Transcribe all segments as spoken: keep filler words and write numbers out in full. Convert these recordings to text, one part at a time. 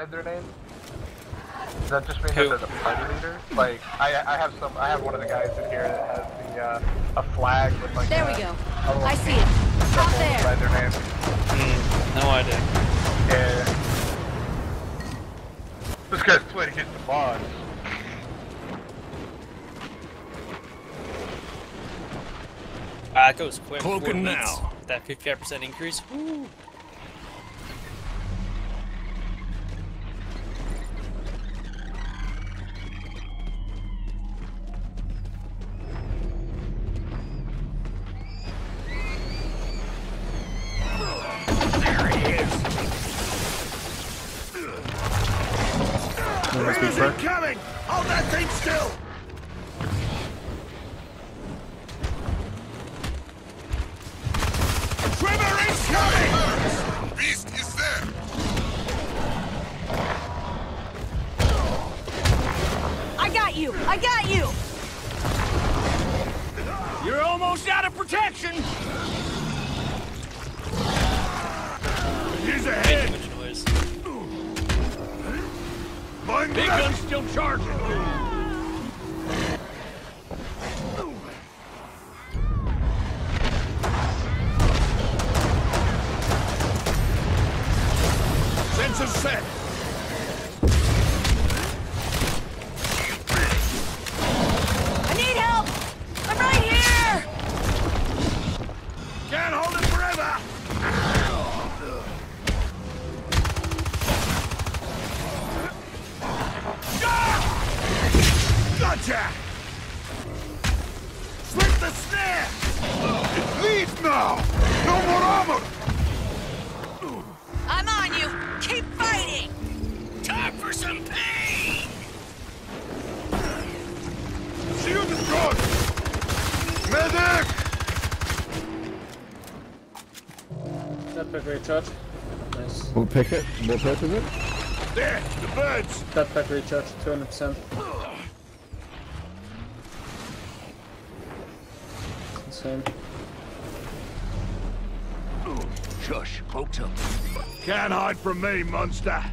their name? Does that just mean Who? that they're the party leader? Like, I I have some, I have one of the guys in here that has the, uh, a flag with like There a, we go. a little I see it. Stop symbol there. by their name. Mm, no idea. Yeah. This guy's playing against the boss. Ah, it goes quick. Cloaking now. That fifty-five percent increase. Woo. Where is it coming? Hold that thing still! Tremor incoming! Beast is there! I got you! I got you! You're almost out of protection! He's Way ahead! too much noise. Big gun's still charging! Sensors set! I need help! I'm right here! Can't hold it forever! Gotcha! Slip the snare! It leaves now! No more armor! I'm on you! Keep fighting! Time for some pain! Shield is gone! Medic! Jetpack recharge. Nice. We'll pick it. What perk is it? There! The birds! Jetpack recharge, two hundred percent. Same. Shush, cloak's up. Can't hide from me, monster!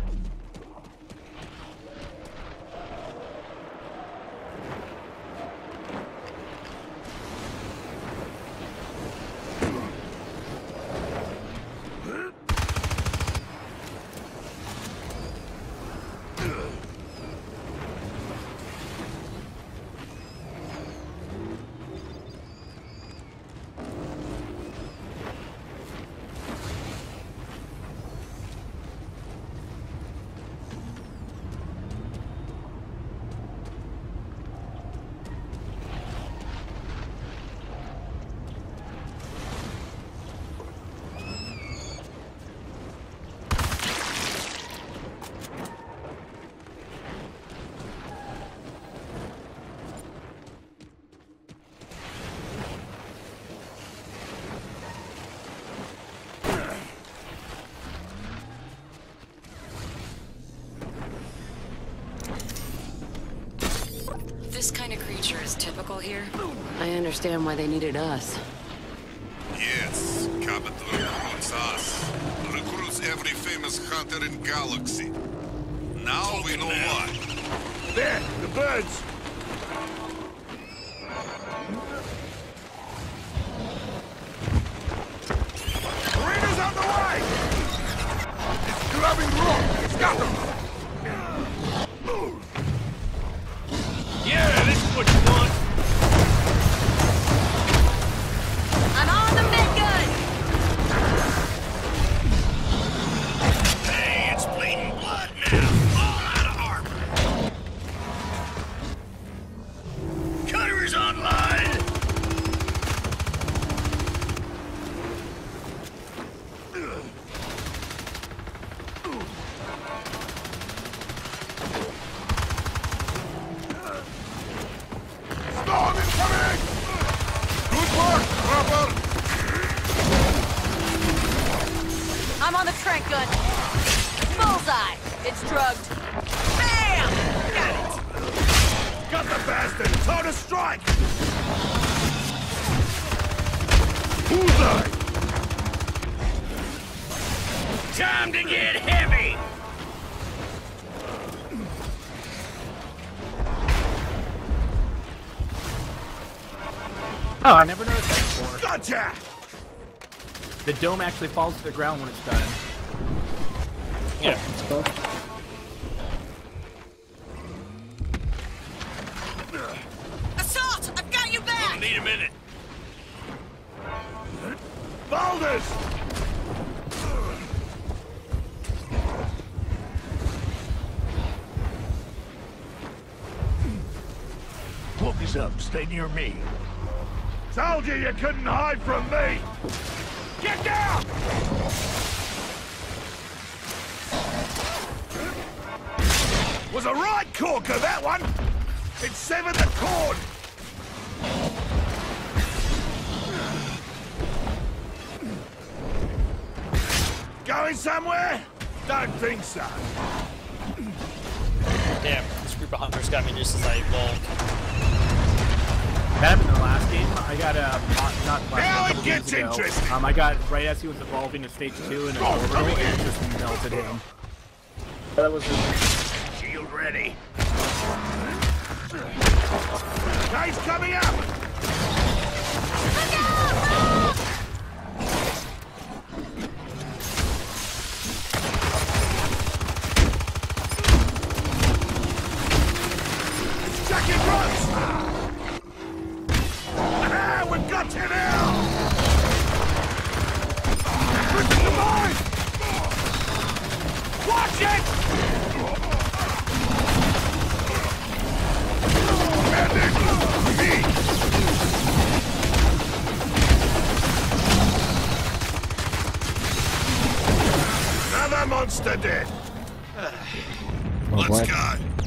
This kind of creature is typical here. I understand why they needed us. Yes, Capital recruits us. Recruits every famous hunter in galaxy. Now we know why. There! The birds! Marina's on the way! It's grabbing rock! It's got them! Yeah, this is what you want! I'm on the big gun! Hey, it's bleeding blood now! All out of armor! Cutter is online! Storm incoming! Good work, Trapper! I'm on the trank gun! Bullseye! It's drugged! Bam! Got it! Got the bastard! Time to strike! Bullseye! Time to get heavy! Oh, I never noticed that before. Gotcha! The dome actually falls to the ground when it's done. Yeah. Let's go. Assault! I've got your back! Need a minute. Boulders! Focus up. Stay near me. Told you you couldn't hide from me! Get down! Was a right corker, that one! It severed the cord! Going somewhere? Don't think so. Damn, this group of hunters got me just as I evolved. That happened in the last game. I got a uh, not last Now a it couple gets games ago. interesting. Um, I got right as he was evolving to stage two and an Oh, orbital, coming in. and it just melted him. That was it. Shield ready. Guy's coming up! Jackie Brooks! Ah, we've got you now! Listen to mine! Watch it! Medic! Me! Another monster dead! Let's go!